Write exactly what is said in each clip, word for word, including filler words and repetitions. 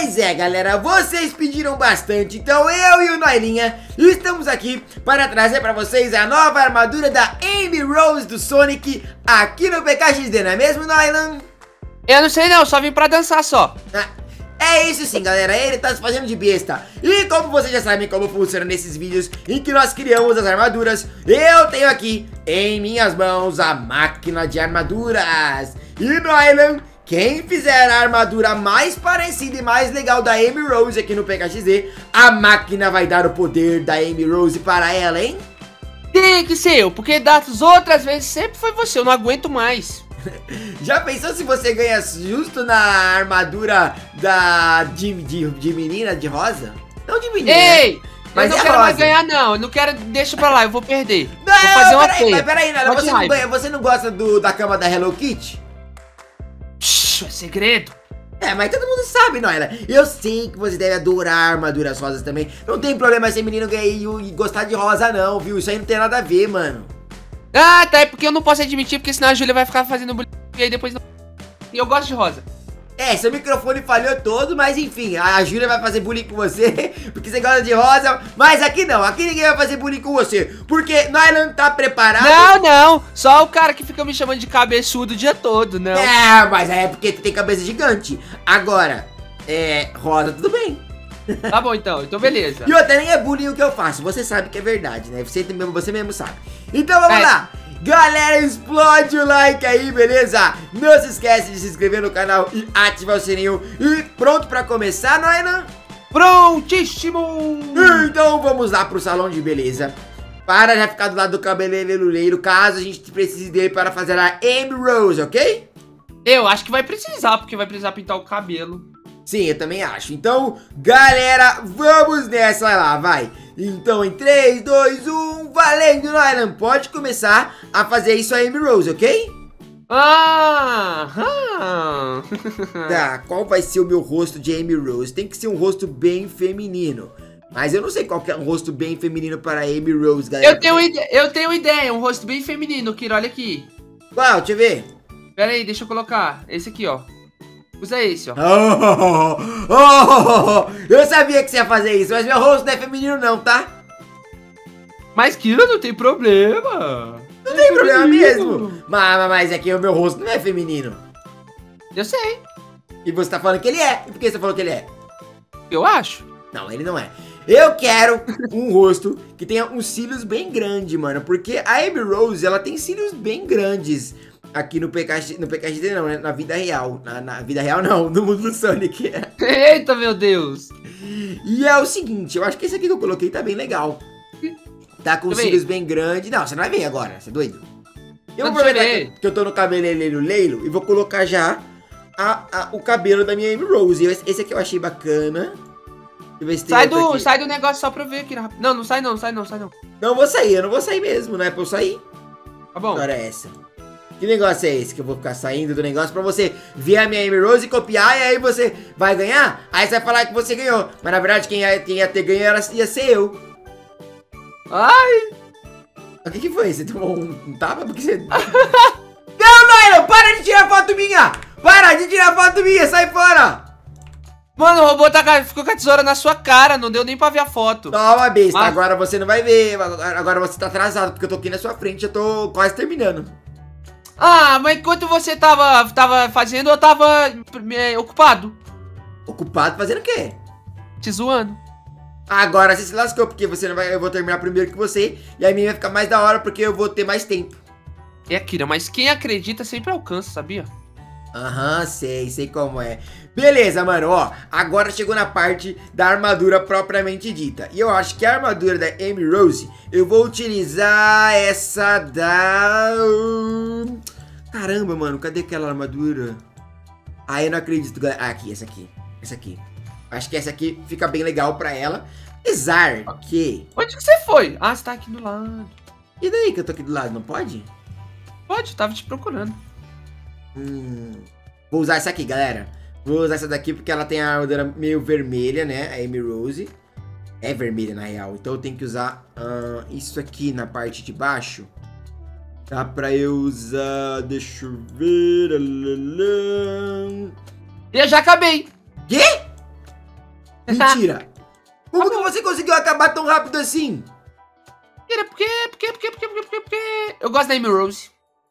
Pois é, galera, vocês pediram bastante, então eu e o Noilinha estamos aqui para trazer para vocês a nova armadura da Amy Rose do Sonic aqui no P K X D, não é mesmo, Noilan? Eu não sei não, só vim pra dançar só. Ah, é isso sim, galera, ele tá se fazendo de besta. E como vocês já sabem como funciona nesses vídeos em que nós criamos as armaduras, eu tenho aqui em minhas mãos a máquina de armaduras. E Noilan, quem fizer a armadura mais parecida e mais legal da Amy Rose aqui no P K X D, a máquina vai dar o poder da Amy Rose para ela, hein? Tem que ser eu, porque das outras vezes sempre foi você, eu não aguento mais. Já pensou se você ganha justo na armadura da de, de, de menina, de rosa? Não de menina, Ei! Mas eu não é quero rosa. mais ganhar não, eu não quero, deixa pra lá, eu vou perder. Não, vou fazer uma peraí, mas peraí, Nara, Pode você, não raiva. ganha, você não gosta do, da cama da Hello Kitty? Shhh, é segredo. É, mas todo mundo sabe, Noela. Eu sei que você deve adorar armaduras rosas também. Não tem problema ser menino gay e gostar de rosa não, viu? Isso aí não tem nada a ver, mano. Ah, tá, é porque eu não posso admitir, porque senão a Júlia vai ficar fazendo bullying e aí depois não... E eu gosto de rosa. É, seu microfone falhou todo, mas enfim, a Júlia vai fazer bullying com você, porque você gosta de rosa, mas aqui não, aqui ninguém vai fazer bullying com você, porque nós não tá preparado. Não, não, só o cara que fica me chamando de cabeçudo o dia todo, não. É, mas é porque tu tem cabeça gigante. Agora, é, rosa tudo bem. Tá bom então, então beleza. E outra, nem é bullying o que eu faço, você sabe que é verdade, né? Você mesmo, você mesmo sabe. Então vamos É. lá. Galera, explode o like aí, beleza? Não se esquece de se inscrever no canal e ativar o sininho. E pronto pra começar, Noina? Prontíssimo! Então vamos lá pro salão de beleza. Para já ficar do lado do cabeleireiro, caso a gente precise dele para fazer a Amy Rose, ok? Eu acho que vai precisar, porque vai precisar pintar o cabelo. Sim, eu também acho. Então, galera, vamos nessa lá, vai. Então, em três, dois, um, valendo, Noilan. Pode começar a fazer isso a Amy Rose, ok? Ah! ah. Tá, qual vai ser o meu rosto de Amy Rose? Tem que ser um rosto bem feminino. Mas eu não sei qual que é um rosto bem feminino para a Amy Rose, galera. Eu tenho, ide eu tenho ideia, um rosto bem feminino, Kira, olha aqui. Qual? Deixa eu ver. Pera aí, deixa eu colocar. Esse aqui, ó. Usa esse, ó. Oh, oh, oh, oh, eu sabia que você ia fazer isso, mas meu rosto não é feminino não, tá? Mas, Kira, não tem problema. Não tem problema mesmo. Mas, mas é que o meu rosto não é feminino. Eu sei. E você tá falando que ele é. E por que você falou que ele é? Eu acho. Não, ele não é. Eu quero um rosto que tenha uns cílios bem grandes, mano. Porque a Amy Rose, ela tem cílios bem grandes aqui no P K X D, no P K X D não, né? Na vida real. Na, na vida real não, no mundo do Sonic. Eita, meu Deus. E é o seguinte, eu acho que esse aqui que eu coloquei tá bem legal. Tá com Deixa eu cílios bem grandes. Não, você não vai ver agora, você é doido? Eu Não, vou deixa eu aproveitar ver. que, que eu tô no cabeleireiro leilo e vou colocar já a, a- o cabelo da minha Amy Rose. Esse, esse aqui eu achei bacana. Deixa eu ver se tem Sai outro do, aqui. sai do negócio só pra eu ver, Kira. Não, não sai não, sai não, sai não. Não vou sair, eu não vou sair mesmo, não é pra eu sair. Tá bom. Agora é essa. Que negócio é esse que eu vou ficar saindo do negócio pra você ver a minha Amy Rose e copiar e aí você vai ganhar? Aí você vai falar que você ganhou. Mas na verdade quem ia, quem ia ter ganho era, ia ser eu. Ai. O que que foi? Você tomou um, um tapa? Porque você... Não, Noila, para de tirar foto minha! Para de tirar foto minha, sai fora! Mano, o robô tá, ficou com a tesoura na sua cara, não deu nem pra ver a foto. Toma, besta, Mas- agora você não vai ver. Agora você tá atrasado, porque eu tô aqui na sua frente, eu tô quase terminando. Ah, mas enquanto você tava, tava fazendo, eu tava é, ocupado, Ocupado fazendo o quê? te zoando. Agora você se lascou, porque você não vai, eu vou terminar primeiro que você, e a minha vai ficar mais da hora, porque eu vou ter mais tempo. É, Kira, mas quem acredita sempre alcança, sabia? Aham, sei, sei como é. Beleza, mano, ó, agora chegou na parte da armadura propriamente dita. E eu acho que a armadura da Amy Rose, eu vou utilizar essa da... Caramba, mano, cadê aquela armadura? Ah, eu não acredito, galera. Ah, aqui, essa aqui, essa aqui. Acho que essa aqui fica bem legal pra ela. Apesar que... Onde que você foi? Ah, você tá aqui do lado. E daí que eu tô aqui do lado, não pode? Pode, tava te procurando. Hum, vou usar essa aqui, galera. Vou usar essa daqui porque ela tem a armadura meio vermelha, né? A Amy Rose. É vermelha, na real. Então eu tenho que usar uh, isso aqui na parte de baixo. Dá pra eu usar... Deixa eu ver... Eu já acabei. Quê? Mentira. Como que você conseguiu acabar tão rápido assim? Porque, porque, porque, porque, porque, porque... Eu gosto da Amy Rose.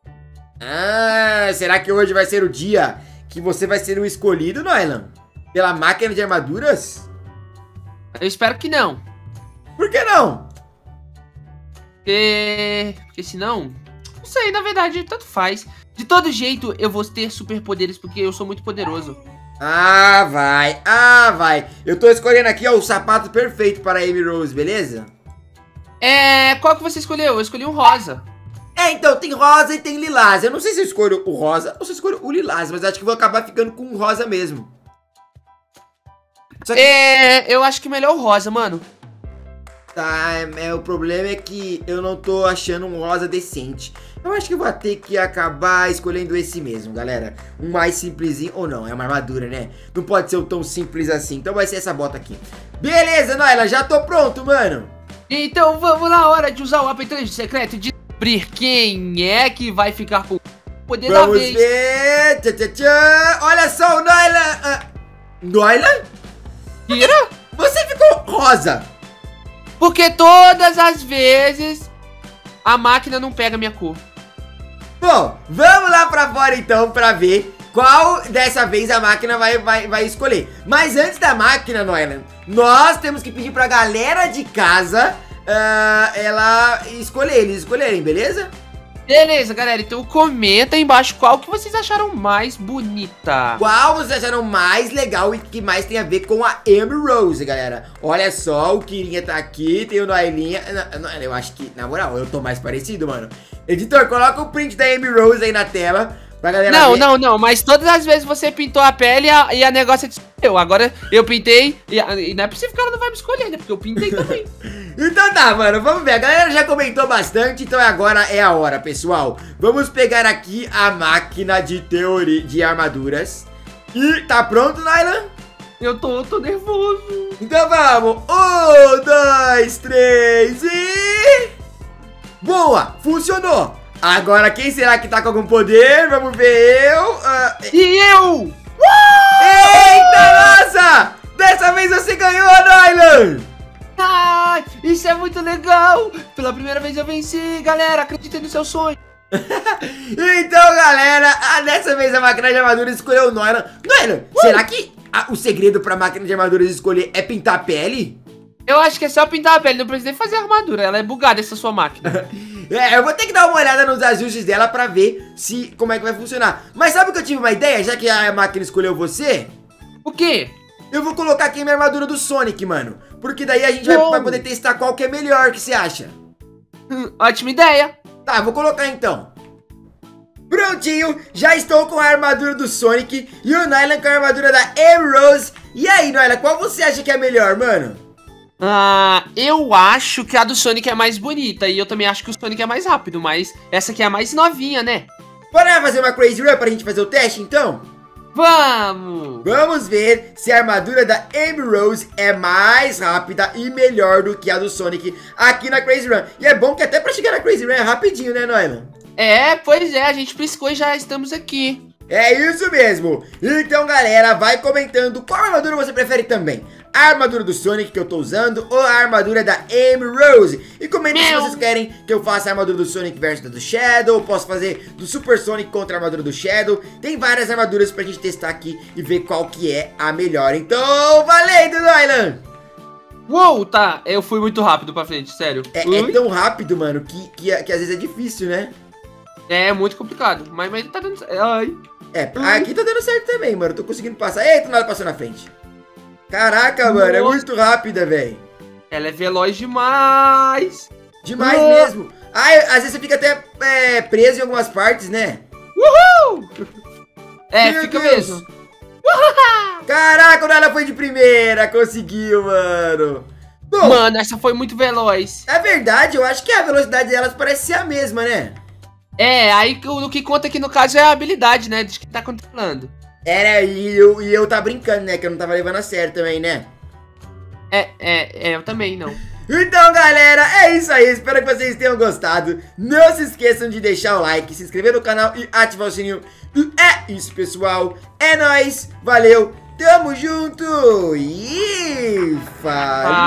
Ah, será que hoje vai ser o dia que você vai ser o escolhido, Noylan? Pela máquina de armaduras? Eu espero que não. Por que não? Porque... Porque senão... Não sei, na verdade, tanto faz. De todo jeito, eu vou ter superpoderes porque eu sou muito poderoso. Ah, vai. Ah, vai. Eu tô escolhendo aqui, ó, o sapato perfeito para a Amy Rose, beleza? É... Qual que você escolheu? Eu escolhi um rosa. É, então, tem rosa e tem lilás. Eu não sei se eu escolho o rosa ou se eu escolho o lilás, mas acho que vou acabar ficando com o rosa mesmo. Só que... É... Eu acho que melhor o rosa, mano. Tá, é, é, o problema é que eu não tô achando um rosa decente. Eu acho que eu vou ter que acabar escolhendo esse mesmo, galera. Um mais simplesinho, ou não, é uma armadura, né? Não pode ser tão simples assim, então vai ser essa bota aqui. Beleza, Noyla, já tô pronto, mano. Então vamos na hora de usar o apetrecho secreto e descobrir quem é que vai ficar com o poder da Vamos vez. ver. Tchá, tchá, tchá. Olha só o Noyla. Ah, Noyla? Tira? Você ficou rosa. Porque todas as vezes a máquina não pega minha cor. Bom, vamos lá pra fora então pra ver qual dessa vez a máquina vai, vai, vai escolher. Mas antes da máquina, Noylan, nós temos que pedir pra galera de casa uh, ela escolher, eles escolherem, beleza? Beleza, galera, então comenta aí embaixo qual que vocês acharam mais bonita. Qual vocês acharam mais legal e que mais tem a ver com a Amy Rose, galera? Olha só, o Kirinha tá aqui, tem o Noelinha. Eu acho que, na moral, eu tô mais parecido, mano. Editor, coloca o print da Amy Rose aí na tela pra galera Não, ver. não, não, mas todas as vezes você pintou a pele e a, e a negócio de eu. Agora eu pintei e, a, e não é possível que ela não vai me escolher, né? Porque eu pintei também. Então tá, mano, vamos ver. A galera já comentou bastante, então agora é a hora, pessoal. Vamos pegar aqui a máquina de teoria de armaduras. E tá pronto, Noylan? Eu tô, eu tô nervoso. Então vamos. Um, dois, três e... Boa, funcionou. Agora quem será que tá com algum poder? Vamos ver eu. Uh... E eu? Eita, nossa! Dessa vez você ganhou, Noylan! Ai, isso é muito legal! Pela primeira vez eu venci, galera! Acreditem no seu sonho! Então, galera, ah, dessa vez a máquina de armaduras escolheu o Noylan. Noylan, uh! será que ah, o segredo pra máquina de armaduras escolher é pintar a pele? Eu acho que é só pintar a pele, não precisa nem fazer a armadura. Ela é bugada, essa sua máquina. É, eu vou ter que dar uma olhada nos ajustes dela pra ver se como é que vai funcionar. Mas sabe que eu tive uma ideia, já que a máquina escolheu você? O quê? Eu vou colocar aqui minha armadura do Sonic, mano. Porque daí a gente vai, vai poder testar qual que é melhor, o que você acha? Hum, ótima ideia. Tá, vou colocar então. Prontinho, já estou com a armadura do Sonic e o Noylan com a armadura da Amy Rose. E aí, Noylan, qual você acha que é melhor, mano? Ah, eu acho que a do Sonic é mais bonita e eu também acho que o Sonic é mais rápido, mas essa aqui é a mais novinha, né? Bora fazer uma Crazy Run pra gente fazer o teste, então? Vamos! Vamos ver se a armadura da Amy Rose é mais rápida e melhor do que a do Sonic aqui na Crazy Run. E é bom que até pra chegar na Crazy Run é rapidinho, né, Noylan? É, pois é, a gente piscou e já estamos aqui. É isso mesmo. Então, galera, vai comentando qual armadura você prefere também. A armadura do Sonic que eu tô usando ou a armadura da Amy Rose. E comentem se vocês querem que eu faça a armadura do Sonic versus do Shadow. Posso fazer do Super Sonic contra a armadura do Shadow. Tem várias armaduras pra gente testar aqui e ver qual que é a melhor. Então, valendo, Noylan! Uou, tá, eu fui muito rápido pra frente, sério. É, é tão rápido, mano, que, que, que às vezes é difícil, né? É muito complicado, mas, mas tá dando certo. Ai. É, aqui tá dando certo também, mano. Tô conseguindo passar. Eita, nada passou na frente. Caraca, Nossa. Mano, é muito rápida, velho. Ela é veloz demais. Demais oh. mesmo. Ai, às vezes você fica até é, preso em algumas partes, né? Uhul! É, Meu fica Deus. mesmo. Caraca, ela foi de primeira. Conseguiu, mano. Bom, mano, essa foi muito veloz. É verdade, eu acho que a velocidade delas parece ser a mesma, né? É, aí o que conta aqui no caso é a habilidade, né? De que tá controlando. É, e eu, e eu tá brincando, né? Que eu não tava levando a sério também, né? É, é, é, eu também não. Então, galera, é isso aí. Espero que vocês tenham gostado. Não se esqueçam de deixar o like, se inscrever no canal e ativar o sininho. E é isso, pessoal. É nóis. Valeu. Tamo junto. E... Falou!